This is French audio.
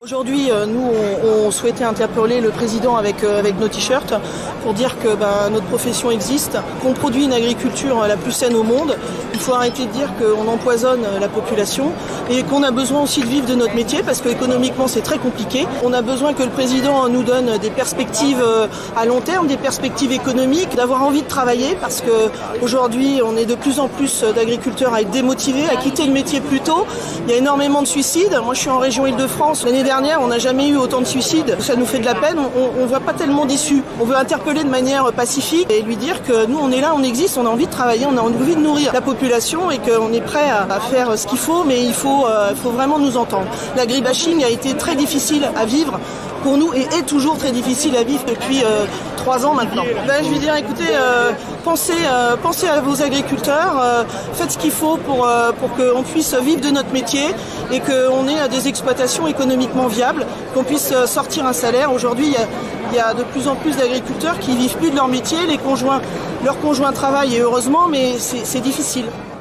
Aujourd'hui, nous, on souhaitait interpeller le président avec nos t-shirts pour dire que notre profession existe, qu'on produit une agriculture la plus saine au monde. Il faut arrêter de dire qu'on empoisonne la population et qu'on a besoin aussi de vivre de notre métier parce qu'économiquement, c'est très compliqué. On a besoin que le président nous donne des perspectives à long terme, des perspectives économiques, d'avoir envie de travailler parce qu'aujourd'hui, on est de plus en plus d'agriculteurs à être démotivés, à quitter le métier plus tôt. Il y a énormément de suicides. Moi, je suis en région Île-de-France. L'année dernière, on n'a jamais eu autant de suicides. Ça nous fait de la peine. On ne voit pas tellement d'issue. On veut interpeller de manière pacifique et lui dire que nous, on est là, on existe, on a envie de travailler, on a envie de nourrir la population et qu'on est prêt à faire ce qu'il faut, mais il faut vraiment nous entendre. L'agribashing a été très difficile à vivre pour nous et est toujours très difficile à vivre depuis 3 ans maintenant. Je lui dire, écoutez, pensez à vos agriculteurs, faites ce qu'il faut pour qu'on puisse vivre de notre métier et qu'on ait des exploitations économiquement viables, qu'on puisse sortir un salaire. Aujourd'hui, il y a de plus en plus d'agriculteurs qui vivent plus de leur métier, leurs conjoints travaillent et heureusement, mais c'est difficile.